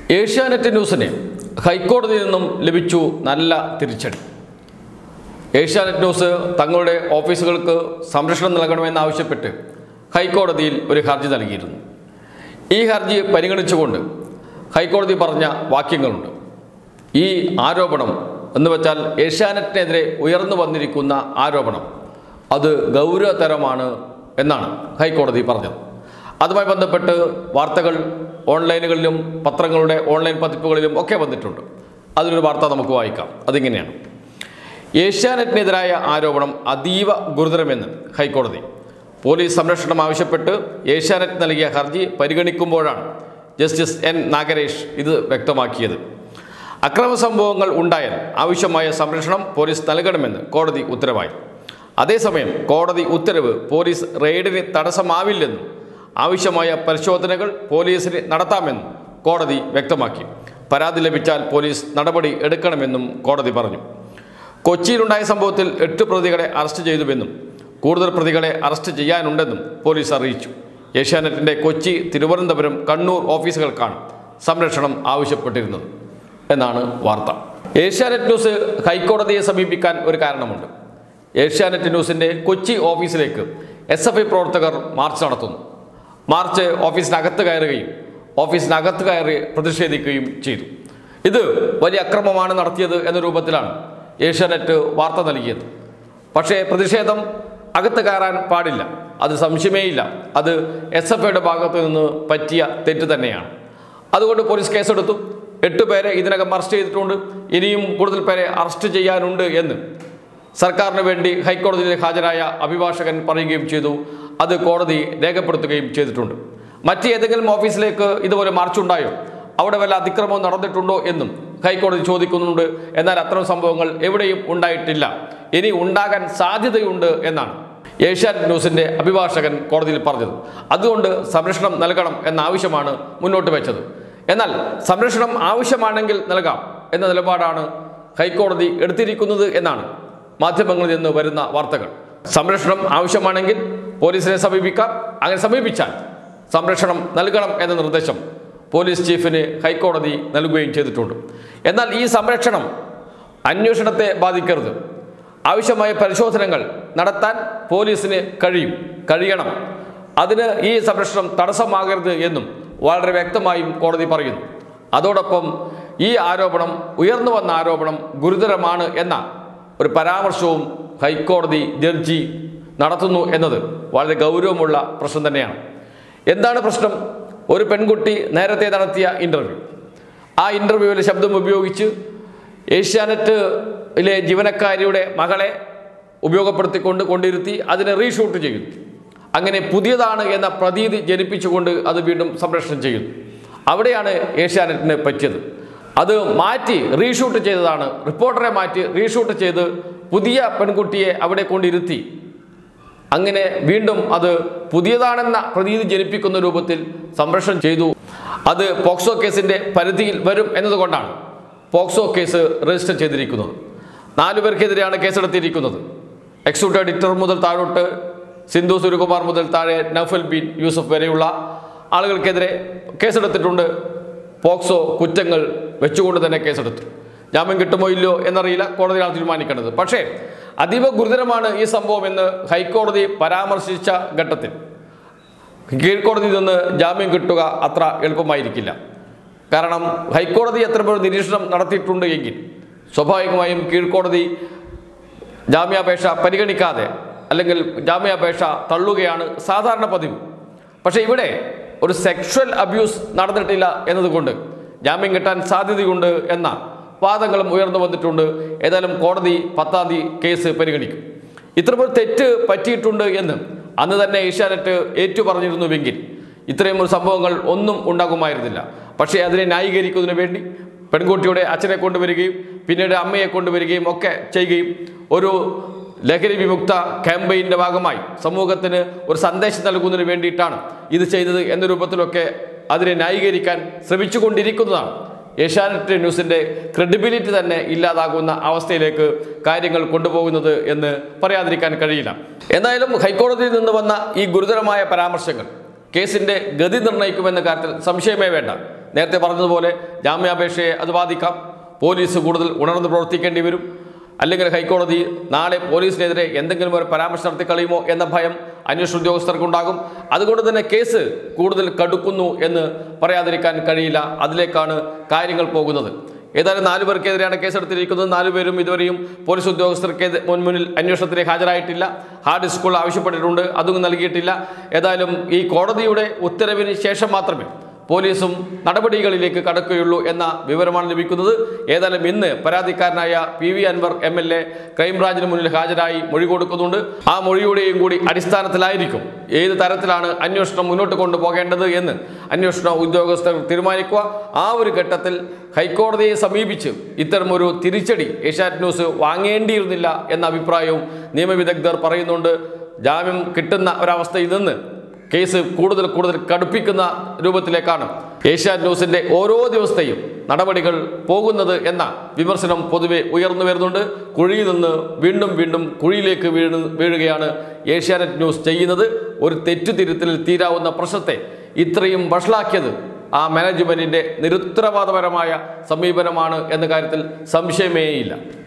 ഏഷ്യാനെറ്റ് ന്യൂസിന് ഹൈക്കോടതിയിൽ നിന്നും ലഭിച്ചു നല്ല തിരിച്ചടി. ഏഷ്യാനെറ്റ് ന്യൂസ് തങ്ങളുടെ ഓഫീസുകൾക്ക് സംരക്ഷണം നൽകണമെന്നാവശ്യപ്പെട്ട് ഹൈക്കോടതിയിൽ ഒരു ഹർജി നൽകിയിരുന്നു. ഈ ഹർജി പരിഗണിച്ചുകൊണ്ട് ഹൈക്കോടതി പറഞ്ഞ വാക്യങ്ങളുണ്ട്. ഈ ആരോപണം എന്ന് വെച്ചാൽ ഏഷ്യാനെറ്റിനെതിരെ ഉയർന്നു വന്നിരിക്കുന്ന ആരോപണം അത് ഗൗരവതരമാണ് എന്നാണ് ഹൈക്കോടതി പറഞ്ഞത്. അതുമായി ബന്ധപ്പെട്ട് വാർത്തകൾ ഓൺലൈനുകളിലും പത്രങ്ങളുടെ ഓൺലൈൻ പതിപ്പുകളിലും ഒക്കെ വന്നിട്ടുണ്ട്. അതിലൊരു വാർത്ത നമുക്ക് വായിക്കാം. അതിങ്ങനെയാണ്: ഏഷ്യാനെറ്റിനെതിരായ ആരോപണം അതീവ ഗുരുതരമെന്ന് ഹൈക്കോടതി. പോലീസ് സംരക്ഷണം ആവശ്യപ്പെട്ട് ഏഷ്യാനെറ്റ് നൽകിയ ഹർജി പരിഗണിക്കുമ്പോഴാണ് ജസ്റ്റിസ് എൻ നാഗരേഷ് ഇത് വ്യക്തമാക്കിയത്. അക്രമ സംഭവങ്ങൾ ഉണ്ടായാൽ ആവശ്യമായ സംരക്ഷണം പോലീസ് നൽകണമെന്ന് കോടതി ഉത്തരവായി. അതേസമയം കോടതി ഉത്തരവ് പോലീസ് റെയ്ഡിന് തടസ്സമാവില്ലെന്നും ആവശ്യമായ പരിശോധനകൾ പോലീസിന് നടത്താമെന്നും കോടതി വ്യക്തമാക്കി. പരാതി ലഭിച്ചാൽ പോലീസ് നടപടി എടുക്കണമെന്നും കോടതി പറഞ്ഞു. കൊച്ചിയിലുണ്ടായ സംഭവത്തിൽ 8 പ്രതികളെ അറസ്റ്റ് ചെയ്തുവെന്നും കൂടുതൽ പ്രതികളെ അറസ്റ്റ് ചെയ്യാനുണ്ടെന്നും പോലീസ് അറിയിച്ചു. ഏഷ്യാനെറ്റിൻ്റെ കൊച്ചി, തിരുവനന്തപുരം, കണ്ണൂർ ഓഫീസുകൾക്കാണ് സംരക്ഷണം ആവശ്യപ്പെട്ടിരുന്നത് എന്നാണ് വാർത്ത. ഏഷ്യാനെറ്റ് ന്യൂസ് ഹൈക്കോടതിയെ സമീപിക്കാൻ ഒരു കാരണമുണ്ട്. ഏഷ്യാനെറ്റ് ന്യൂസിൻ്റെ കൊച്ചി ഓഫീസിലേക്ക് SFI പ്രവർത്തകർ മാർച്ച് നടത്തുന്നു. മാർച്ച് ഓഫീസിനകത്ത് കയറി പ്രതിഷേധിക്കുകയും ചെയ്തു. ഇത് വലിയ അക്രമമാണ് നടത്തിയത് എന്ന രൂപത്തിലാണ് ഏഷ്യാനെറ്റ് വാർത്ത നൽകിയത്. പക്ഷേ പ്രതിഷേധം അകത്ത് കയറാൻ പാടില്ല, അത് സംശയമേയില്ല. അത് SFIയുടെ ഭാഗത്തു നിന്ന് പറ്റിയ തെറ്റ് തന്നെയാണ്. അതുകൊണ്ട് പോലീസ് കേസെടുത്തു. 8 പേരെ ഇതിനകം അറസ്റ്റ് ചെയ്തിട്ടുണ്ട്. ഇനിയും കൂടുതൽ പേരെ അറസ്റ്റ് ചെയ്യാനുണ്ട് എന്ന് സർക്കാരിന് വേണ്ടി ഹൈക്കോടതിയിൽ ഹാജരായ അഭിഭാഷകൻ പറയുകയും ചെയ്തു. അത് കോടതി രേഖപ്പെടുത്തുകയും ചെയ്തിട്ടുണ്ട്. മറ്റേതെങ്കിലും ഓഫീസിലേക്ക് ഇതുപോലെ മാർച്ചുണ്ടായോ, അവിടെ വല്ല അതിക്രമവും നടന്നിട്ടുണ്ടോ എന്നും ഹൈക്കോടതി ചോദിക്കുന്നുണ്ട്. എന്നാൽ അത്തരം സംഭവങ്ങൾ എവിടെയും ഉണ്ടായിട്ടില്ല, ഇനി ഉണ്ടാകാൻ സാധ്യതയുണ്ട് എന്നാണ് ഏഷ്യാനെറ്റ് ന്യൂസിൻ്റെ അഭിഭാഷകൻ കോടതിയിൽ പറഞ്ഞത്. അതുകൊണ്ട് സംരക്ഷണം നൽകണം എന്ന ആവശ്യമാണ് മുന്നോട്ട് വെച്ചത്. എന്നാൽ സംരക്ഷണം ആവശ്യമാണെങ്കിൽ നൽകാം എന്ന നിലപാടാണ് ഹൈക്കോടതി എടുത്തിരിക്കുന്നത് എന്നാണ് മാധ്യമങ്ങളിൽ നിന്ന് വരുന്ന വാർത്തകൾ. സംരക്ഷണം ആവശ്യമാണെങ്കിൽ പോലീസിനെ സമീപിക്കാം, അങ്ങനെ സമീപിച്ചാൽ സംരക്ഷണം നൽകണം എന്ന നിർദ്ദേശം പോലീസ് ചീഫിന് ഹൈക്കോടതി നൽകുകയും ചെയ്തിട്ടുണ്ട്. എന്നാൽ ഈ സംരക്ഷണം അന്വേഷണത്തെ ബാധിക്കരുത്. ആവശ്യമായ പരിശോധനകൾ നടത്താൻ പോലീസിന് കഴിയണം. അതിന് ഈ സംരക്ഷണം തടസ്സമാകരുത് എന്നും വളരെ വ്യക്തമായും കോടതി പറയുന്നു. അതോടൊപ്പം ഈ ആരോപണം, ഉയർന്നു വന്ന ആരോപണം ഗുരുതരമാണ് എന്ന ഒരു പരാമർശവും ഹൈക്കോടതി ജഡ്ജി നടത്തുന്നു എന്നത് വളരെ ഗൗരവമുള്ള പ്രശ്നം തന്നെയാണ്. എന്താണ് പ്രശ്നം? ഒരു പെൺകുട്ടി നേരത്തെ നടത്തിയ ആ ഇൻ്റർവ്യൂവിൽ ശബ്ദം ഉപയോഗിച്ച് ഏഷ്യാനെറ്റിലെ ജീവനക്കാരിയുടെ മകളെ കൊണ്ടിരുത്തി അതിനെ റീഷൂട്ട് ചെയ്യുന്നു. അങ്ങനെ പുതിയതാണ് എന്ന പ്രതീതി ജനിപ്പിച്ചുകൊണ്ട് അത് വീണ്ടും സംപ്രേഷണം ചെയ്യുന്നു. അവിടെയാണ് ഏഷ്യാനെറ്റിന് പറ്റിയത്. അത് മാറ്റി റീഷൂട്ട് ചെയ്തതാണ്. റിപ്പോർട്ടറെ മാറ്റി റീഷൂട്ട് ചെയ്ത് പുതിയ പെൺകുട്ടിയെ അവിടെ കൊണ്ടിരുത്തി അങ്ങനെ വീണ്ടും അത് പുതിയതാണെന്ന പ്രതീതി ജനിപ്പിക്കുന്ന രൂപത്തിൽ സംപ്രേഷണം ചെയ്തു. അത് പോക്സോ കേസിൻ്റെ പരിധിയിൽ വരും എന്നതുകൊണ്ടാണ് പോക്സോ കേസ് രജിസ്റ്റർ ചെയ്തിരിക്കുന്നത്. 4 പേർക്കെതിരെയാണ് കേസെടുത്തിരിക്കുന്നത്. എക്സിക്യൂട്ടീവ് എഡിറ്റർ മുതൽ താഴോട്ട് സിന്ധു സുരകുമാർ മുതൽ താഴെ നൗഫൽ ബിൻ യൂസഫ് വരെയുള്ള ആളുകൾക്കെതിരെ കേസെടുത്തിട്ടുണ്ട്. പോക്സോ കുറ്റങ്ങൾ വെച്ചുകൊണ്ട് തന്നെ കേസെടുത്തു. ജാമ്യം കിട്ടുമോ ഇല്ലയോ എന്നറിയില്ല, കോടതിയാണ് തീരുമാനിക്കേണ്ടത്. പക്ഷേ അതീവ ഗുരുതരമാണ് ഈ സംഭവം എന്ന് ഹൈക്കോടതി പരാമർശിച്ച ഘട്ടത്തിൽ കീഴ്ക്കോടതിയിൽ നിന്ന് ജാമ്യം കിട്ടുക അത്ര എളുപ്പമായിരിക്കില്ല. കാരണം ഹൈക്കോടതി എത്രപേർ നിരീക്ഷണം നടത്തിയിട്ടുണ്ട് എങ്കിൽ സ്വാഭാവികമായും കീഴ്ക്കോടതി ജാമ്യാപേക്ഷ പരിഗണിക്കാതെ അല്ലെങ്കിൽ ജാമ്യാപേക്ഷ തള്ളുകയാണ് സാധാരണ പതിവ്. പക്ഷേ ഇവിടെ ഒരു സെക്ഷൽ അബ്യൂസ് നടന്നിട്ടില്ല എന്നതുകൊണ്ട് ജാമ്യം കിട്ടാൻ സാധ്യതയുണ്ട് എന്ന വാദങ്ങളും ഉയർന്നു വന്നിട്ടുണ്ട്. ഏതായാലും കോടതി 10-ാം തീയതി കേസ് പരിഗണിക്കും. ഇത്തരമൊരു തെറ്റ് പറ്റിയിട്ടുണ്ട് എന്ന് അന്ന് തന്നെ ഏഷ്യാനെറ്റ് ഏറ്റുപറഞ്ഞിരുന്നുവെങ്കിൽ ഇത്രയും ഒരു സംഭവങ്ങൾ ഒന്നും ഉണ്ടാകുമായിരുന്നില്ല. പക്ഷേ അതിനെ ന്യായീകരിക്കുന്നതിന് വേണ്ടി പെൺകുട്ടിയുടെ അച്ഛനെ കൊണ്ടുവരികയും പിന്നീട് അമ്മയെ കൊണ്ടുവരികയും ഒക്കെ ചെയ്യുകയും ഒരു ലഹരി വിമുക്ത ക്യാമ്പയിൻ്റെ ഭാഗമായി സമൂഹത്തിന് ഒരു സന്ദേശം നൽകുന്നതിന് വേണ്ടിയിട്ടാണ് ഇത് ചെയ്തത് എന്ന രൂപത്തിലൊക്കെ അതിനെ ന്യായീകരിക്കാൻ ശ്രമിച്ചുകൊണ്ടിരിക്കുന്നതാണ്. ഏഷ്യാനെറ്റ് ന്യൂസിൻ്റെ ക്രെഡിബിലിറ്റി തന്നെ ഇല്ലാതാകുന്ന അവസ്ഥയിലേക്ക് കാര്യങ്ങൾ കൊണ്ടുപോകുന്നത് എന്ന് പറയാതിരിക്കാൻ കഴിയില്ല. എന്തായാലും ഹൈക്കോടതിയിൽ നിന്ന് വന്ന ഈ ഗുരുതരമായ പരാമർശങ്ങൾ കേസിൻ്റെ ഗതി നിർണ്ണയിക്കുമെന്ന കാര്യത്തിൽ സംശയമേ വേണ്ട. നേരത്തെ പറഞ്ഞതുപോലെ ജാമ്യാപേക്ഷയെ അത് ബാധിക്കാം. പോലീസ് കൂടുതൽ ഉണർന്ന് പ്രവർത്തിക്കേണ്ടി വരും. അല്ലെങ്കിൽ ഹൈക്കോടതി നാളെ പോലീസിനെതിരെ എന്തെങ്കിലും ഒരു പരാമർശം നടത്തി കളയുമോ എന്ന ഭയം അന്വേഷണ ഉദ്യോഗസ്ഥർക്കുണ്ടാകും. അതുകൊണ്ട് തന്നെ കേസ് കൂടുതൽ കടുക്കുന്നു എന്ന് പറയാതിരിക്കാൻ കഴിയില്ല. അതിലേക്കാണ് കാര്യങ്ങൾ പോകുന്നത്. ഏതായാലും 4 പേർക്കെതിരെയാണ് കേസെടുത്തിരിക്കുന്നത്. 4 പേരും ഇതുവരെയും പോലീസ് ഉദ്യോഗസ്ഥർക്ക് മുന്നിൽ അന്വേഷണത്തിന് ഹാജരായിട്ടില്ല. ഹാർഡ് ഡിസ്കുകൾ ആവശ്യപ്പെട്ടിട്ടുണ്ട്, അതും നൽകിയിട്ടില്ല. ഏതായാലും ഈ കോടതിയുടെ ഉത്തരവിന് ശേഷം മാത്രമേ പോലീസും നടപടികളിലേക്ക് കടക്കുകയുള്ളൂ എന്ന വിവരമാണ് ലഭിക്കുന്നത്. ഏതായാലും ഇന്ന് പരാതിക്കാരനായ PV അൻവർ MLA ക്രൈംബ്രാഞ്ചിന് മുന്നിൽ ഹാജരായി മൊഴി കൊടുക്കുന്നുണ്ട്. ആ മൊഴിയുടെയും കൂടി അടിസ്ഥാനത്തിലായിരിക്കും ഏത് തരത്തിലാണ് അന്വേഷണം മുന്നോട്ട് കൊണ്ടുപോകേണ്ടത് എന്ന് അന്വേഷണ ഉദ്യോഗസ്ഥർ തീരുമാനിക്കുക. ആ ഒരു ഘട്ടത്തിൽ ഹൈക്കോടതിയെ സമീപിച്ച് ഇത്തരമൊരു തിരിച്ചടി ഏഷ്യാനെറ്റ് ന്യൂസ് വാങ്ങേണ്ടിയിരുന്നില്ല എന്ന അഭിപ്രായവും നിയമവിദഗ്ധർ പറയുന്നുണ്ട്. ജാമ്യം കിട്ടുന്ന ഒരവസ്ഥയിൽ നിന്ന് കേസ് കൂടുതൽ കടുപ്പിക്കുന്ന രൂപത്തിലേക്കാണ് ഏഷ്യാനെറ്റ് ന്യൂസിന്റെ ഓരോ ദിവസത്തെയും നടപടികൾ പോകുന്നത് എന്ന വിമർശനം പൊതുവെ ഉയർന്നു വരുന്നുണ്ട്. കുഴിയിൽ നിന്ന് വീണ്ടും കുഴിയിലേക്ക് വീഴുകയാണ് ഏഷ്യാനെറ്റ് ന്യൂസ് ചെയ്യുന്നത്. ഒരു തെറ്റുതിരുത്തൽ തീരാവുന്ന പ്രശ്നത്തെ ഇത്രയും വഷളാക്കിയത് ആ മാനേജ്മെന്റിന്റെ നിരുത്തരവാദപരമായ സമീപനമാണ് എന്ന കാര്യത്തിൽ സംശയമേയില്ല.